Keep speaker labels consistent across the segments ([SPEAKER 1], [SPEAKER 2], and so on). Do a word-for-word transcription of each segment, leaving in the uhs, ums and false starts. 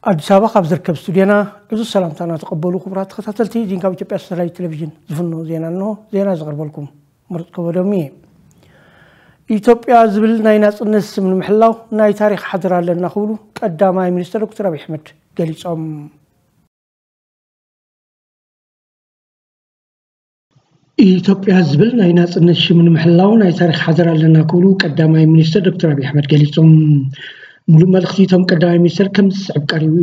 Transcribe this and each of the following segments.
[SPEAKER 1] አዲስ አበባ ካብ ዝርከብ ስቱዲዮና ብዙ ሰላምታና ተቀበሉ ክብራት ተከታተልቲ ዲንካ ኢትዮጵያ ሳተላይት ቴሌቪዥን ዝፍኖ ዜና ነው ዜና ዘቀርበልኩም ምርጥ ከወደሚ ኢትዮጵያ ዝብል ናይ ናጽነት ስም ንምሕላው ናይ ታሪክ ሓድር ኣለና ክብሉ ቀዳማይ ሚኒስትር ዶክተር አብይ አህመድ ገሊጾም ኢትዮጵያ ዝብል ናይ ናጽነት ስም ንምሕላው ናይ ታሪክ ሓድር ኣለና ክብሉ ቀዳማይ ሚኒስትር ዶክተር አብይ አህመድ ገሊጾም ሙሉ መልእክቲቶም ቀዳማይ ሚኒስትር ከም ዝስዕብ ቀሪቡ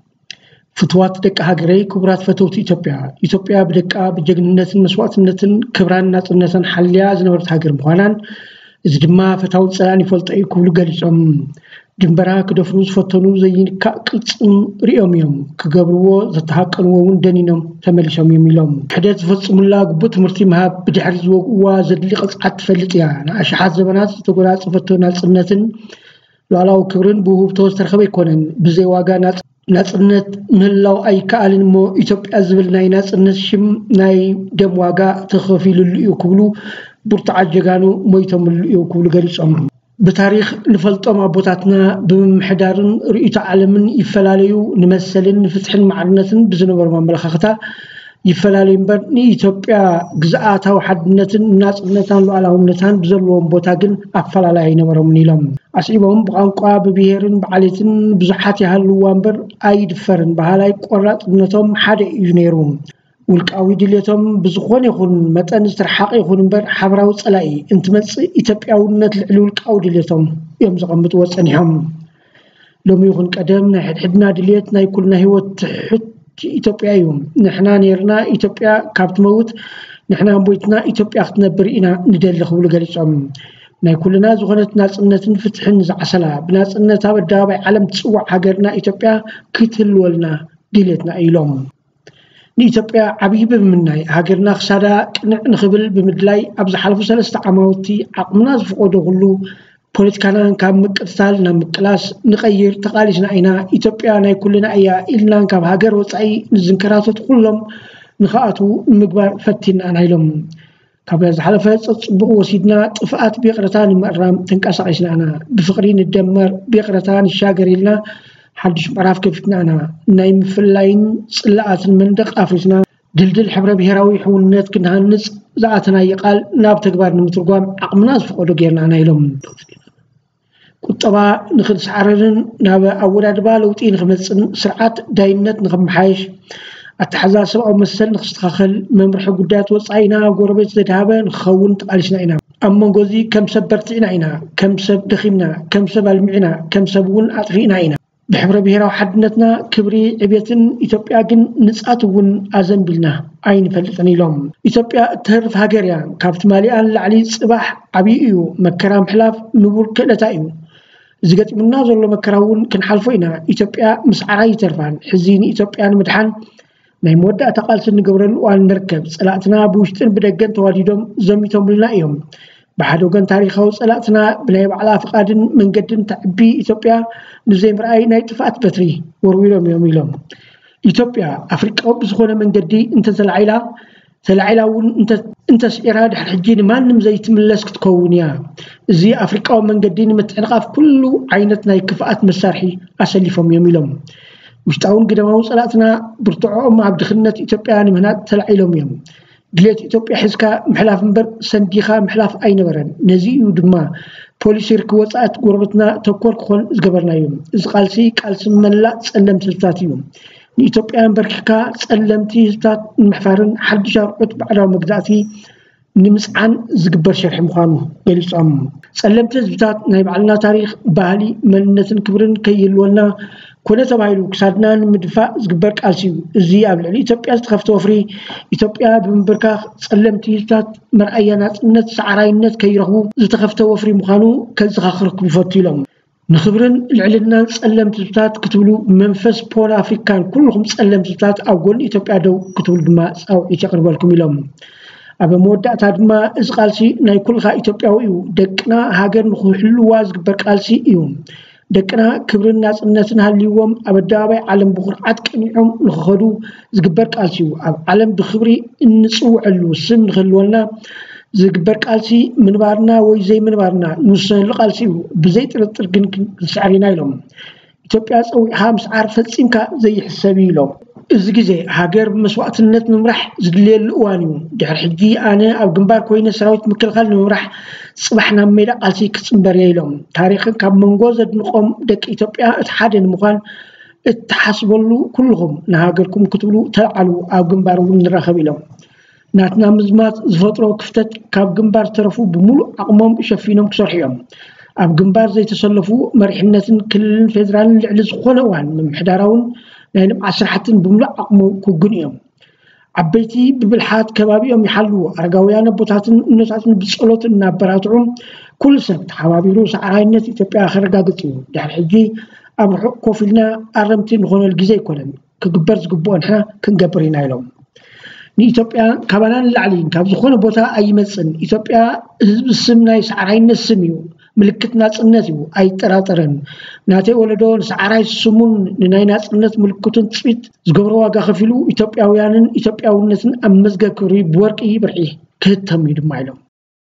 [SPEAKER 1] ፍትዋት ደቂ ሃገረይ ክቡራት ፈተውት ኢትዮጵያ ኢትዮጵያ በደቃ በጀግንነትን መስዋዕትነትን ክብራን ናጽነትን ሓልያ ዝነበረት ሃገር ምዃናን እዚ ድማ ፈታው ጸላን ይፈልጠይ ክብሉ ገሊጾም ድንበራ ክደፍሩ ዝፈተኑ ዘይንካ ቅልጽም ሪኦም እዮም ክገብርዎ ዝተሃቀንዎ እውን ደኒኖም ተመሊሶም የሚሎም ሕደት ዝፈጽሙላ ግቡእ ትምህርቲ መሃብ ብድሕሪ ዝወቅዋ ዘድሊ ቅጽዓት ትፈልጥ እያ ንኣሽሓት ዘመናት ዝተጎናጸፈቶ ናጽነትን ላላው ክብርን ብውህብቶ ዝተረኸበ ይኮነን ብዘይ ዋጋ ናጽነት ምህላው ኣይከኣልን ሞ ኢትዮጵያ ዝብል ናይ ናጽነት ሽም ናይ ደም ዋጋ ተኸፊሉሉ እዩ ክብሉ ብርቱዕ ጀጋኑ ሞይቶምሉ እዩ ክብሉ ገሊጾም በታሪክ ንፈልጦም አቦታትና በመምሕዳርን ርእይቶ ዓለምን ይፈላለዩ ንመሰልን ፍትሕን ማዕርነትን ብዝነበሩ ማመለኻኸታ ይፈላለዩ እምበር ንኢትዮጵያ ግዝኣታው ሓድነትን ናጽነትን ሉዓላውነትን ብዘለዎም ቦታ ግን ኣፈላላይ አይነበሮም ኢሎም አስዒቦም ብቋንቋ ብብሔርን ብዓሌትን ብዙሓት ያህልዋ እምበር ኣይድፈርን ባህላይ ቆራጽነቶም ሓደ እዩ ነይሩ ውልቃዊ ድሌቶም ብዝኾነ ይኹን መጠን ዝተረሓቀ ይኹን እምበር ሓበራዊ ጸላኢ እንትመጽእ ኢትዮጵያውነት ልዕሊ ውልቃዊ ድሌቶም እዮም ዘቐምጥዎ ጸኒሖም ሎሚ ይኹን ቀደም ናይ ሕድሕድና ድሌት ናይ ኩልና ህይወት ትሕት ኢትዮጵያ እዩ ንሕና ነርና ኢትዮጵያ ካብ ትመውት ንሕና ቦይትና ኢትዮጵያ ክትነብር ኢና ንደሊ ክብሉ ገሊጾም ናይ ኩልና ዝኾነት ናጽነትን ፍትሕን ዝዓሰላ ብናጽነት ኣብ ኣደባባይ ዓለም ትጽዋዕ ሃገርና ኢትዮጵያ ክትህልወልና ድሌትና ኢሎም ንኢትዮጵያ ዓብይ ብምናይ ሃገርና ክሳዳ ቅንዕ ንኽብል ብምድላይ ኣብ ዝሓለፉ ሰለስተ ዓመውቲ ዓቕምና ዝፈቀዶ ሁሉ ፖለቲካና ካብ ምቅትታል ናብ ምቅላስ ንቀይር ተቃሊስና ኢና ኢትዮጵያ ናይ ኩልና እያ ኢልና ካብ ሃገር ወጻኢ ንዝንከራተት ኩሎም ንኻኣቱ ምግባር ፈቲና ናይሎም ካብ ዝሓለፈ ጽቡቕ ወሲድና ጥፍኣት ቢቕረታ ንምዕራም ተንቀሳቂስና ኢና ብፍቅሪ ንደመር ቢቕረታ ንሻገር ኢልና ሓድሽ ምዕራፍ ከፊትና ኢና ናይ ምፍላይን ጽላኣትን መንደቕ ኣፍሪስና ድልድል ሕብረ ብሔራዊ ሕውነት ክንሃንጽ ዝኣተና ይቃል ናብ ተግባር ንምትርጓም ዓቕምና ዝፈቀዶ ጌርና ናይሎም ቁጠባ ንኽንሰዓረርን ናብ ኣወዳድባ ለውጢ ንኽመጽን ስርዓት ዳይነት ንኽመሓይሽ ኣተሓሳስባዊ መሰል ንኽስተኻኸል መምርሒ ጉዳያት ወጻኢና ጎረቤት ዘድሃበ ንኽኸውን ተቃሊስና ኢና ኣብ መንጎዚ ከም ሰብ በርቲዕና ኢና ከም ሰብ ደኺምና ከም ሰብ ኣልሚዕና ከም ሰብ እውን ኣጥፊእና ኢና ብሕብረ ብሔራዊ ሓድነትና ክብሪ ዕቤትን ኢትዮጵያ ግን ንጻት እውን ኣዘንቢልና ኣይንፈልጥን ኢሎም ኢትዮጵያ እትህርፍ ሃገር እያ ካብቲ ማሊኣን ላዕሊ ጽባሕ ዓብይ እዩ መከራ ምሕላፍ ንቡር ክእለታ እዩ ዝገጥምና ዘሎ መከራ እውን ክንሓልፎ ኢና ኢትዮጵያ ምስዓራ ይተርፋን ሕዚ ንኢትዮጵያ ንምድሓን ናይ መወዳእታ ቃልሲ ንገብረሉ እዋን ንርከብ ጸላእትና ብውሽጥን ብደገን ተዋዲዶም ዘሚቶምልና እዮም بحد وجن تاريخه وصلاتنا بناي على فقاد من قد تعبي إثيوبيا نزيم رأي نايت فات بتري ورويلهم يوميلهم إثيوبيا أفريقيا بزخونة من قدي أنت العيلة العيلة وأنت أنت إرادة حجين ما نمزيت من لسك تكونيا زي أفريقيا من قدين متعنقف كله عينتنا كفاءات مسارحي أسلفهم يوميلهم مش تعون قد ما وصلاتنا برتعهم عبد خنة إثيوبيا من هنا العيلهم يوم دليت إثيوبيا حزكا محلاف مبر سنديخا محلاف أي نبرن نزيو دما بوليسير كواتات قربتنا تكور كون زقبرنا يوم زقالسي كالسم ملا تسلم سلطات يوم إثيوبيا مبركا تسلمتي سلطات المحفارن حد شارقت بعد مقداتي نمسعن زقبر شرح مخانو قليس أم تسلمت سلطات نايب علنا تاريخ بالي منتن كبرن كيلولنا كنا تبايلو كسادنا مدفع زقبر كالسيو زي قبل إثيوبيا استخفت وفري إثيوبيا بمبركا تسلمتي سلطات مرأيانات نت سعراينات كيرهو زتخفت وفري مخانو كزخاخرك بفوتيلهم نخبرن العلنا تسلمت سلطات كتبلو منفس بول أفريكان كلهم تسلمت سلطات أقول إثيوبيا دو كتبلو دما أو يتقرب لكم لهم أبا مودعتا دما إزقالسي ناي كلها إثيوبياويو دقنا هاجر نخلو واز زقبر كالسي إيوم دقنا كبر الناس الناس هاليوم أبدابي علم بقرعات كنيعهم نخدو زقبر كالسيو علم بخبري نصوع له سن نخلونا زقبر كالسي من بارنا وي زي من بارنا نوصل لقالسيو بزيت رتركن سعرينا لهم ኢትዮጵያ ፀዊዕሃ ምስዓር ፈፂምካ ዘይሕሰብ ኢሎም እዚ ግዜ ሃገር መስዋዕትነት ምምራሕ ዝድልየሉ እዋን እዩ ድሕሪ ሕጂ ኣነ ኣብ ግንባር ኮይነ ሰራዊት ምክልኻል ንምምራሕ ጽባሕና ሜዳ ቃልሲ ክጽምበር ኢሎም ታሪኽን ካብ መንጎ ዘድንቆም ደቂ ኢትዮጵያ እቲ ሓደ ንምዃን እትሓስበሉ ኩልኩም ንሃገርኩም ክትብሉ ተዓሉ ኣብ ግንባር እውን ንረኸብ ኢሎም ናትና ምዝማት ዝፈጥሮ ክፍተት ካብ ግንባር ተረፉ ብሙሉእ ዓቕሞም ሸፊኖም ክሰርሑ እዮም ኣብ ግንባር ዘይተሰለፉ መሪሕነትን ክልልን ፌደራልን ልዕሊ ዝኾነ እዋን ምምሕዳራውን ናይ ልምዓት ስራሕትን ብሙሉእ ዓቕሙ ክጉን እዮም ዓበይቲ ብብልሓት ከባቢኦም ይሓልዉ ኣረጋውያን ቦታትን እነታትን ብጸሎት እናበራትዑ ኩል ሰብ ተሓባቢሩ ሰዓራይነት ኢትዮጵያ ከረጋግጥ እዩ ድሕሪ ሕጂ ኣብ ርሑቕ ኮፍ ኢልና ኣረምቲ ንኾነል ግዜ ይኮነን ክግበር ዝግብኦ ንሕና ክንገብር ኢና ኢሎም ንኢትዮጵያ ካባናን ላዕሊን ካብ ዝኾነ ቦታ ኣይመፅን ኢትዮጵያ ህዝቢ ስም ናይ ሰዓራይነት ስም እዩ ምልክት ናጽነት እዩ ኣይጠራጠረን ናተይ ወለዶ ንሰዓራይ ስሙን ንናይ ናጽነት ምልክቱን ጽቢት ዝገብሮ ዋጋ ከፊሉ ኢትዮጵያውያንን ኢትዮጵያውነትን ኣብ መዝገብ ክብሪ ብወርቂ ብርዒ ክህተም እዩ ድማ ኢሎም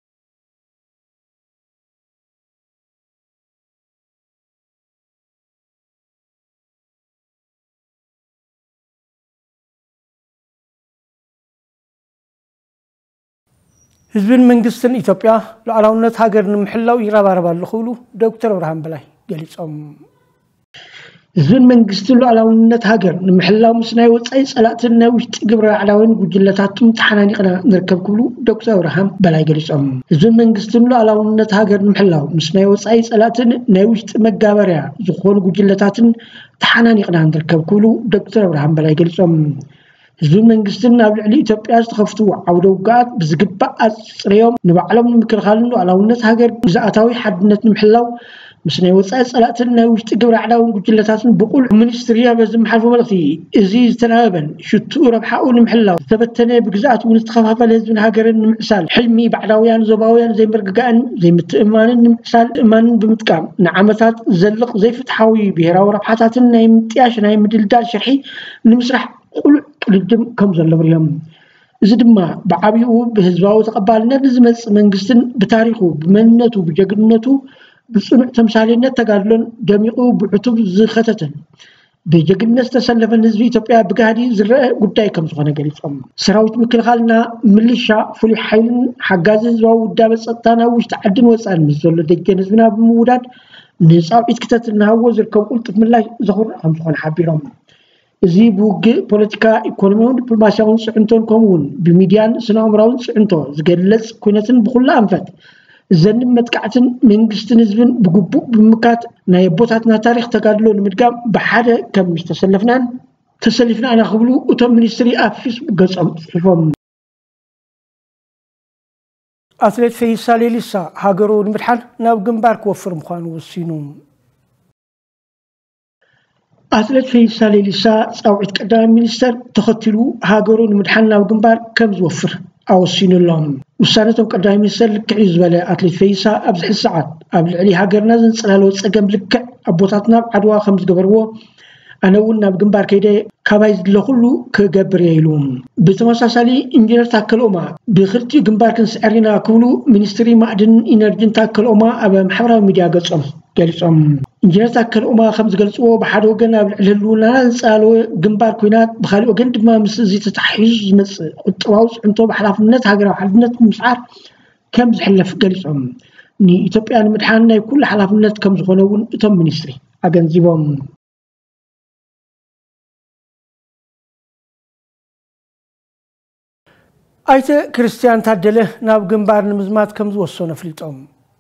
[SPEAKER 1] ህዝብን መንግስትን ኢትዮጵያ ሉዓላውነት ሃገር ንምሕላው ይረባረባሉ ክብሉ ዶክተር ብርሃን በላይ ገሊጾም ህዝብን መንግስትን ሉዓላውነት ሃገር ንምሕላው ምስ ናይ ወጻኢ ጸላእትን ናይ ውሽጢ ግብረ ዕላውን ጉጅለታቱን ተሓናኒቕና ንርከብ ክብሉ ዶክተር ብርሃን በላይ ገሊጾም ህዝብን መንግስትን ሉዓላውነት ሃገር ንምሕላው ምስ ናይ ወጻኢ ጸላእትን ናይ ውሽጢ መጋበርያ ዝኾኑ ጉጅለታትን ተሓናኒቕና ንርከብ ክብሉ ዶክተር ብርሃን በላይ ገሊጾም ህዝብ መንግስትን ኣብ ልዕሊ ኢትዮጵያ ዝተኸፍቱ ዓውደ ውግኣት ብዝግባእ ኣጽርዮም ንባዕሎም ንምክልኻልን ሉዓላውነት ሃገር ግዝኣታዊ ሓድነት ንምሕላው ምስ ናይ ወጻኢ ጸላእትን ናይ ውሽጢ ግብረ ዕላውን ጉጅለታትን ብቁልዕ ሚኒስትሪ ኣብ ዝመሓልፎ መልእኽቲ እዚ ዝተናበበን ሽቱኡ ረብሓኡ ንምሕላው ዝተበተነ ብግዝኣት እውን ዝተኸፋፈለ ህዝብን ሃገርን ንምዕሳል ሕልሚ ባዕዳውያን ዞባውያን ዘይምርግጋእን ዘይምትእማንን ንምዕሳል እማንን ብምጥቃም ንዓመታት ዘልቕ ዘይፍትሓዊ ብሄራዊ ረብሓታትን ናይ ምጥያሽ ናይ ምድልዳል ሽርሒ ንምስራሕ ቁልዕ ቅልድም ከም ዘለዎ እዮም እዚ ድማ ብዓቢኡ ብህዝባዊ ተቐባልነት ዝመጽእ መንግስትን ብታሪኹ ብመንነቱ ብጀግንነቱ ብጽኑዕ ተምሳሌነት ተጋድሎን ደሚቑ ብዕቱብ ዝኸተተን ብጀግንነት ዝተሰለፈን ህዝቢ ኢትዮጵያ ብጋዲ ዝረአ ጉዳይ ከም ዝኾነ ገሊጾም ሰራዊት ምክልኻልና ምልሻ ፍሉይ ሓይልን ሓጋዚ ህዝባዊ ውዳበ ጸጥታ ናብ ውሽጢ ዓድን ወጻእን ምስ ዘሎ ደጀን ህዝብና ብምውዳድ ንፃውዒት ክተት እናሃዎ ዝርከቡ ቁልጡፍ ምላሽ ዘኹርዕ ከም ዝኾነ ሓቢሮም እዚ ብውግእ ፖለቲካ ኢኮኖሚያውን ዲፕሎማስያውን ጽዕንቶን ከምኡውን ብሚድያን ስነ-ኣእምሮኣውን ጽዕንቶ ዝገለጽ ኩነትን ብኩሉ ኣንፈት ዘንም መጥቃዕትን መንግስትን ህዝብን ብግቡእ ብምካት ናይ ኣቦታትና ታሪኽ ተጋድሎ ንምድጋም ብሓደ ከም ዝተሰለፍናን ተሰሊፍና ኢና ክብሉ እቶም ሚኒስትሪ ኣብ ፌስቡክ ገጾም ጽሒፎም ኣትሌት ፈይሳ ሌሊሳ ሃገሩ ንምድሓን ናብ ግንባር ክወፍር ምዃኑ ወሲኑ ኣትሌት ፈይሳ ሌሊሳ ጻውዒት ቀዳማይ ሚኒስተር ተኸቲሉ ሃገሩ ንምድሓን ናብ ግንባር ከም ዝወፍር ኣወሲኑሎም ውሳነቶም ቀዳማይ ሚኒስተር ልክዕ ዝበለ ኣትሌት ፈይሳ ኣብ ዝሕዚ ሰዓት ኣብ ልዕሊ ሃገርና ዘንጸላልዎ ጸገም ልክዕ ኣቦታትና ኣብ ዓድዋ ከም ዝገበርዎ ኣነ እውን ናብ ግንባር ከይደ ካባይ ዝድለ ኩሉ ክገብር እየ ኢሉ ብተመሳሳሊ ኢንጂነር ታከለ ኡማ ብክልቲኡ ግንባር ክንስዕር ኢና ክብሉ ሚኒስትሪ ማዕድንን ኢነርጂን ታከለ ኡማ ኣብ ማሕበራዊ ሚድያ ገጾም ገሊጾም ኢንጂነር ታከለ ኡማ ከም ዝገልጽዎ ብሓደ ወገን ኣብ ልዕሊ ህልውናና ዘንጸላልዎ ግንባር ኩናት ብኻሊእ ወገን ድማ ምስ እዚ ተታሒዙ ዝመጽእ ቁጠባዊ ጽዕንቶ ብሓላፍነት ሃገራዊ ሓድነት ምስዓር ከም ዝሕለፍ ገሊጾም ንኢትዮጵያ ንምድሓን ናይ ኩሉ ሓላፍነት ከም ዝኾነ እውን እቶም ሚኒስትሪ ኣገንዚቦም ኣይተ ክርስቲያን ታደለ ናብ ግንባር ንምዝማት ከም ዝወሰኑ ኣፍሊጦም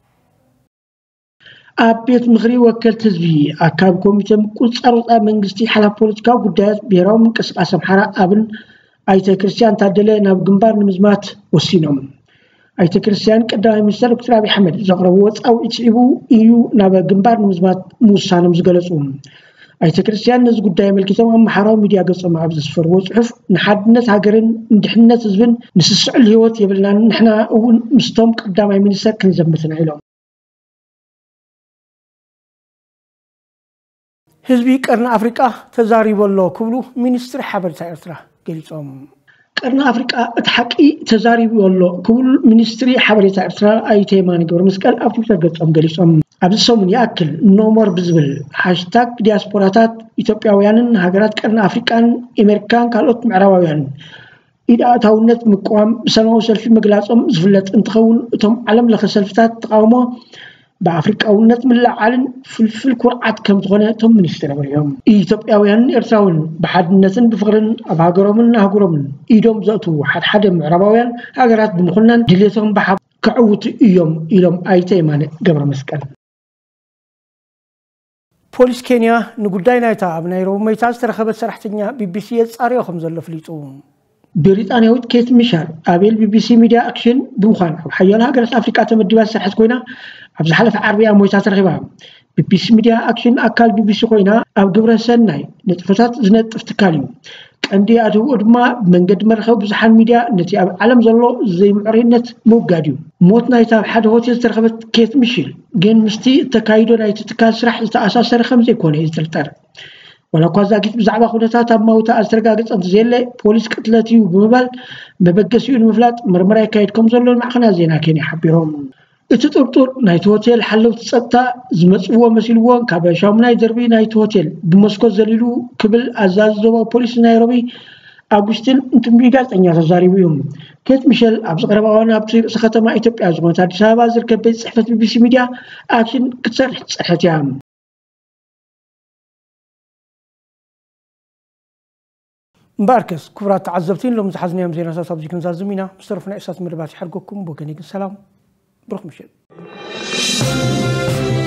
[SPEAKER 1] ኣብ ቤት ምኽሪ ወከልቲ ህዝቢ ኣካብ ኮሚቴ ምቁፅፃር ወፃኢ መንግስቲ ሓላፊ ፖለቲካዊ ጉዳያት ብሄራዊ ምንቅስቃስ ኣምሓራ ኣብን ኣይተ ክርስቲያን ታደለ ናብ ግንባር ንምዝማት ወሲኖም ኣይተ ክርስቲያን ቀዳማይ ሚኒስተር ዶክተር ኣብይ ኣሕመድ ዘቕረብዎ ፃውዒት ስዒቡ እዩ ናብ ግንባር ንምዝማት ምውሳኖም ዝገለጹ ኣይተ ክርስቲያን ነዚ ጉዳይ መልኪቶም ኣመሓራዊ ሚድያ ገጾም ኣብ ዘስፈርዎ ጽሑፍ ንሓድነት ሃገርን ንድሕንነት ህዝብን ንስስዕል ህይወት የብልናን ንሕና እውን ምስቶም ቀዳማይ ሚኒስተር ክንዘምትና ኢሎም ህዝቢ ቀርኒ ኣፍሪቃ ተዛሪበሎ ክብሉ ሚኒስትሪ ሓበሬታ ኤርትራ ገሊጾም ቀርኒ ኣፍሪቃ እቲ ሓቂ ተዛሪበሎ ክብሉ ሚኒስትሪ ሓበሬታ ኤርትራ ኣይተ የማነ ገብረ መስቀል ኣብ ትዊተር ገጾም ገሊጾም ኣብዚ ሰሙን ይኣክል ኖሞር ብዝብል ሃሽታግ ዲያስፖራታት ኢትዮጵያውያንን ሃገራት ቀርኒ ኣፍሪቃን ኣሜሪካን ካልኦት ምዕራባውያንን ኢዳታውነት ምቋም ብሰማያዊ ሰልፊ መግላጾም ዝፍለጥ እንትኸውን እቶም ዓለም ለኸ ሰልፍታት ተቃውሞ በአፍሪካውነት ምልዓልን ፍልፍል ኩርዓት ከም ዝኾነ እቶም ሚኒስትር ኣብርዮም ኢትዮጵያውያንን ኤርትራውን በሓድነትን ብፍቅርን ኣብ ሃገሮምን ሃገሮምን ኢዶም ዘእቱ ሓደ ሓደ ምዕራባውያን ሃገራት ብምኹናን ድሌቶም በሓ ክዕውቱ እዮም ኢሎም ኣይተ የማነ ገብረ መስቀል ፖሊስ ኬንያ ንጉዳይ ናይታ ኣብ ናይሮቢ መይታ ዝተረኸበት ሰራሕተኛ ቢቢሲ የጻርዮ ከም ዘሎ ፍሊጡ بريطانياويت كيت ميشال أبيل بي بي سي ميديا أكشن بمخان حيالا هاجرت أفريقيا تمديبا سرحت كوينا أبز حلف عربية مويتا ترغيبا بي بي سي ميديا أكشن أكال بي بي سي كوينا أب جبران سناي نتفتات زنت افتكاليو عندي أدو أدما من قد مرخو بزحان ميديا نتي علم زلو زي معرينت موقاديو موت نايتا بحد هوتيل ترغبت كيت ميشيل جين مستي تكايدو نايتا تكاسرح تأساس رخم زي كوني يزلتر ولا كوزاكيت بزعبا خدتات موتا أسترقاقت أنت زيلي بوليس قتلتيو بمبال ببقسيو المفلات مرمرا يكايدكم زلو المعخنا زينا كيني حبيرهم اتطرطر نايت هوتيل حلو تسطا زمصوا مسيلوان كابشاو ناي دربي نايت هوتيل بمسكو زليلو كبل أزاز زوا بوليس نيروبي أغسطين انتم بيغاستنيا تزاريبيهم كيت ميشيل أبز قرباوانا بصير سختما إثيوبيا زغونتا أديس أبابا زركب بيت صحفة بي بي سي ميديا أكشن كتسرح تصحتيام مباركس كبرات تعذبتين لو مزحزني يوم زين اساس ابزي كنزار زمينا مصرفنا اساس مدبات حرقكم بوكنيك السلام بروح مشي